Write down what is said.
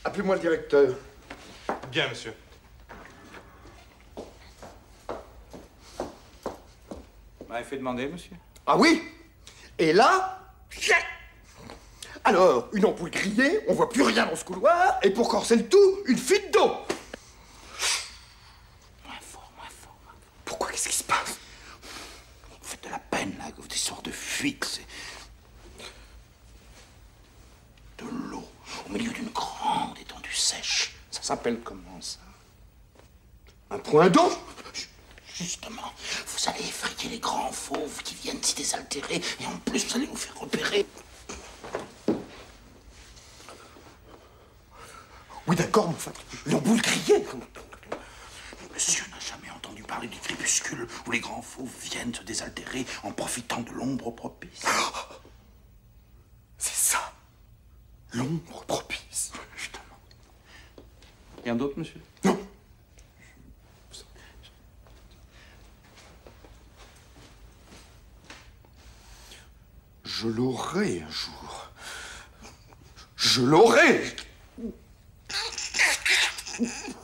Appelez-moi le directeur. Bien, monsieur. Vous m'avez fait demander, monsieur? Ah oui? Et là, alors, une ampoule grillée, on voit plus rien dans ce couloir, et pour corser le tout, une fuite d'eau. Moins fort, moins fort. Pourquoi? Qu'est-ce qui se passe? Vous faites de la peine, là, des sortes de fuites, c'est... De l'eau, au milieu d'une grande étendue sèche. Ça s'appelle comment, ça? Un point d'eau? Justement, vous allez effrayer les grands fauves qui viennent s'y désaltérer, et en plus, vous allez vous faire repérer. Oui, d'accord, mais enfin, l'ampoule grillée. Monsieur n'a jamais entendu parler du crépuscule où les grands fauves viennent se désaltérer en profitant de l'ombre propice. C'est ça. L'ombre propice. Justement. Rien d'autre, monsieur? Non. Je l'aurai un jour. Je l'aurai.